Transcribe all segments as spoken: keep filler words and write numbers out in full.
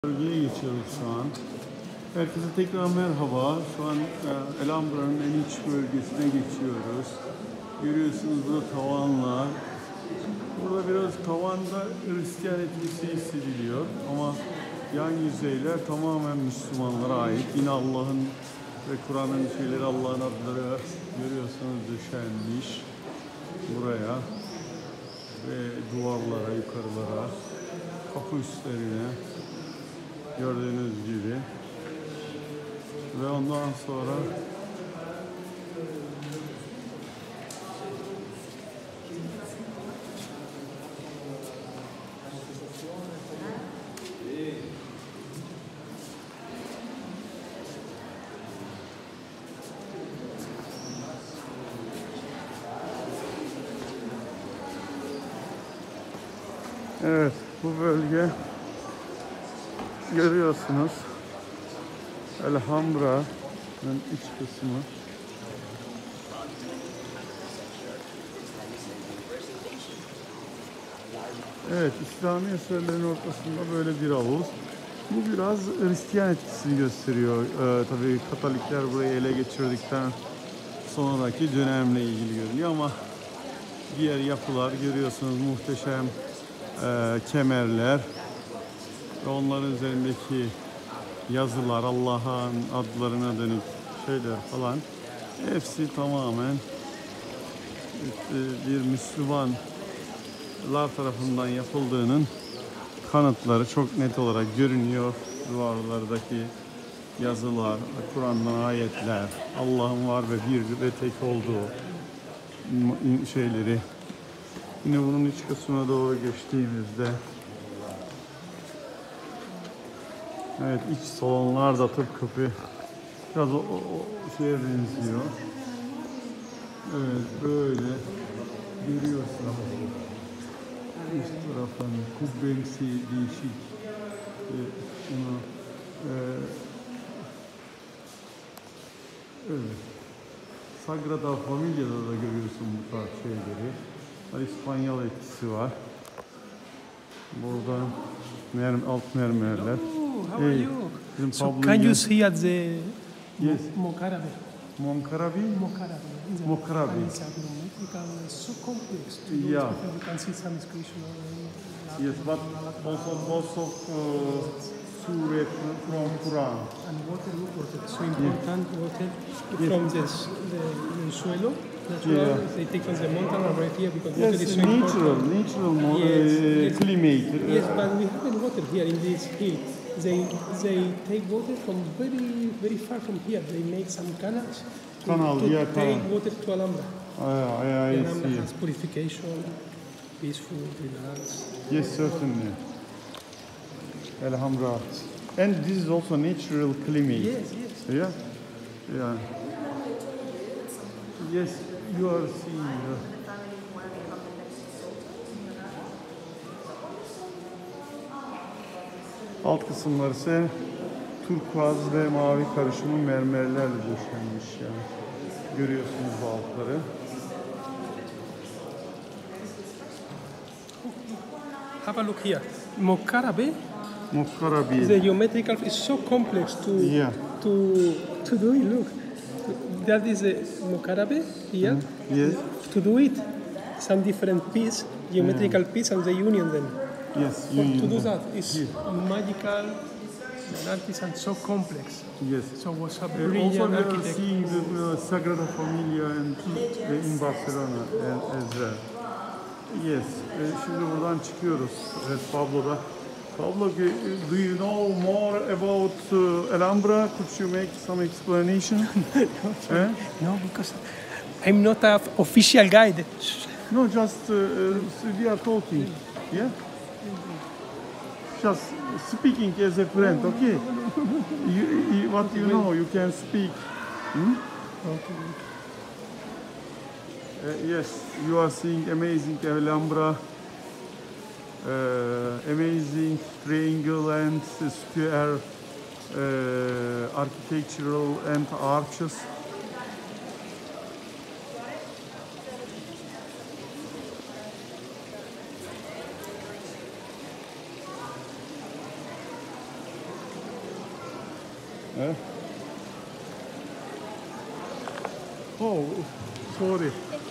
Bölgeye geçiyoruz şu an. Herkese tekrar merhaba. Şu an e, Elhambra'nın en iç bölgesine geçiyoruz. Görüyorsunuz burada tavanlar. Burada biraz tavanda Hristiyan etkisi hissediliyor. Ama yan yüzeyler tamamen Müslümanlara ait. Yine Allah'ın ve Kur'an'ın şeyleri, Allah'ın adları görüyorsunuz döşenmiş buraya. Ve duvarlara, yukarılara, kapı üstlerine. Gördüğünüz gibi. Ve ondan sonra evet, bu bölge görüyorsunuz Elhambra'nın iç kısmı. Evet, İslami eserlerin ortasında böyle bir havuz. Bu biraz Hristiyan etkisini gösteriyor. Ee, tabii Katolikler burayı ele geçirdikten sonraki dönemle ilgili görünüyor ama diğer yapılar görüyorsunuz, muhteşem e, kemerler ve onların üzerindeki yazılar, Allah'ın adlarına dönük şeyler falan, hepsi tamamen bir Müslümanlar tarafından yapıldığının kanıtları çok net olarak görünüyor. Duvarlardaki yazılar, Kur'an'dan ayetler, Allah'ın var ve bir ve tek olduğu şeyleri. Yine bunun iç kısmına doğru geçtiğimizde evet, iç salonlar da tıpkı biraz o, o, o şeye benziyor. Evet, böyle görüyorsunuz. Üst tarafın kubbemsi değişik. E, bunu, e, evet. Sagrada Familia'da da görüyorsun bu tarz şeyleri. İspanyol etkisi var. Burada mermer, alt mermerler. How are you? So can you see at the yes. Moncarabe? Moncarabe? Moncarabe. Moncarabe. It's a geometrical, so complex to do. Yeah. You can see some inscription. Yes, but also lots of uh, surah from Quran. And water, water. So important water from this, the, the suelo. Natural, Yeah. they take from the mountain and right here because Yes, water is so natural, important. natural mo- Yes, uh, yes. climate. Yes, but we haven't water here in this hill. They they take water from very very far from here. They make some canals to, Canal, to yeah, take canal. water to Alhambra. Uh, I, I Alhambra see. has purification, peaceful, relaxed. Yes, certainly. Elhamra. And this is also natural climate. Yes, yes. Yeah? Yeah. Yes, you are seeing. Uh, alt kısımlar ise turkuaz ve mavi karışımı mermerlerle döşenmiş yani. Görüyorsunuz bu altları. Have a look here. Moncarabe, Mokkarabi. the geometrical is so complex to Yeah. to to do it. Look, that is the Moncarabe here. Yes. To do it, some different piece, geometrical piece, and they union them. Yes. To, you- to do that is Yes. magical, an artisan so complex. Yes. So was a Uh, also, brilliant we are architect. seeing the uh, Sagrada Familia and, uh, in Barcelona uh, as well. Yes. Uh, şimdi buradan çıkıyoruz. Evet, Pablo'da. Pablo, do you know more about uh, Alhambra? Could you make some explanation? Eh? No, because I'm not an official guide. No, just uh, uh, we are talking. Yeah. Just speaking as a friend, okay? You, you, what you know, you can speak. Hmm? Okay. Uh, yes, you are seeing amazing Alhambra, uh, amazing triangle and square uh, architectural and arches. Eh? Oh, sorry.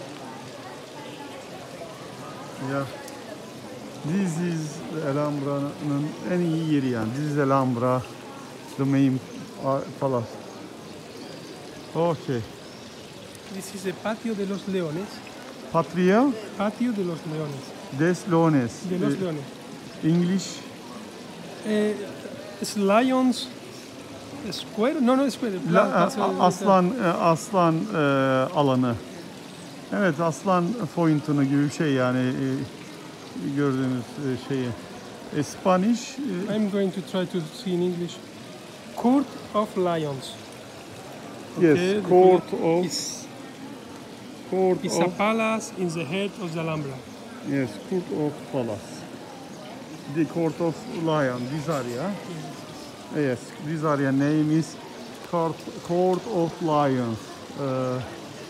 Yeah. This is Alhambra'nın en iyi yeri yani. This is Alhambra, the main uh, palace. Okay. This is the Patio de los Leones. Patria Patio de los Leones. des Leones. De los Eh, Leones. English. Eh, it's Lions Square? No, no, Square. La, Pla- Plaza a- del- aslan e, aslan e, alanı. Evet, aslan fountain'ı gibi bir şey yani e, gördüğünüz e, şeyi. E, Spanish e, I'm going to try to see in English. Court of Lions. yes, the court court of is, court is a of palace in the heart of the Alhambra. yes, court of palace. The court of lion. These are yeah. Yes, these are yeah. Name is court court of lions. Uh,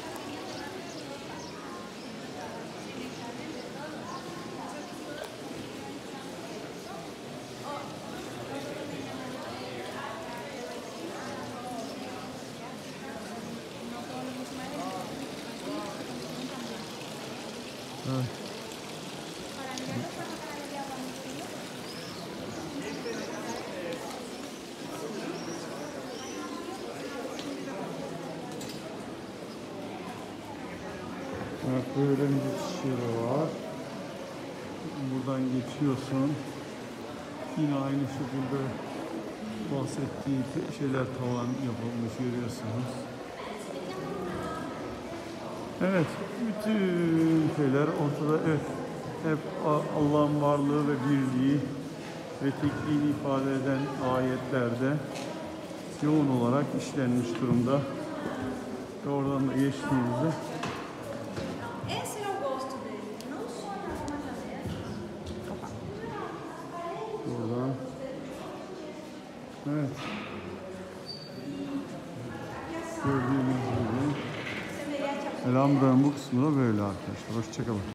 Evet, böyle bir geçiş yeri var. Buradan geçiyorsun. Yine aynı şekilde bahsettiği şeyler tavan yapılmış görüyorsunuz. Evet, bütün şeyler ortada. Evet, hep Allah'ın varlığı ve birliği ve tekliğini ifade eden ayetlerde yoğun olarak işlenmiş durumda. Ve oradan da geçtiğimizde Esse eu gosto dele, não só na janela. buradan evet gördüğünüz gibi Alhambra'nın bu kısmı da böyle arkadaşlar. Hoşçakalın.